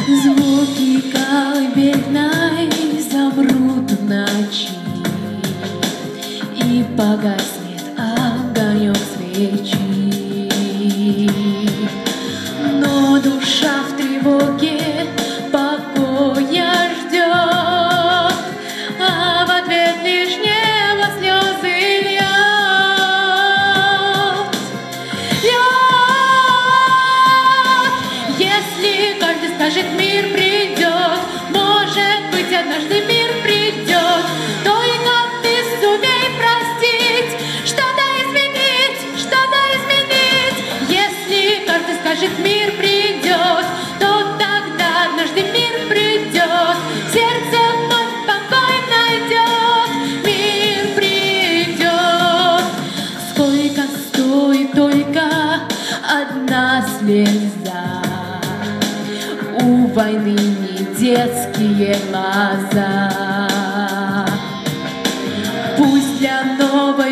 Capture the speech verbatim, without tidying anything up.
Звуки колыбельной замрут в ночи, и погаснет огонек свечи. Но душа в тревоге покоя ждет, а в ответ лишь небо слезы льет. Если каждый скажет, мир придет, может быть, однажды мир придет. Только ты сумей простить, что-то изменить, что-то изменить. Если каждый скажет, мир придет, то тогда однажды мир придет. Сердце вновь покой найдет, мир придет. Сколько стоит только одна слеза, у войны не детские глаза. Пусть для новой